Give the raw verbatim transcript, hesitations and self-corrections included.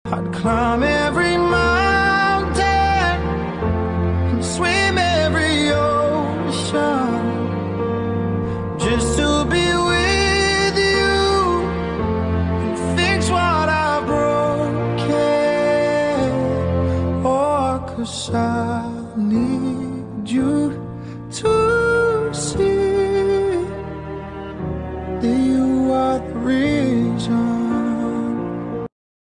I'd climb every mountain and swim every ocean just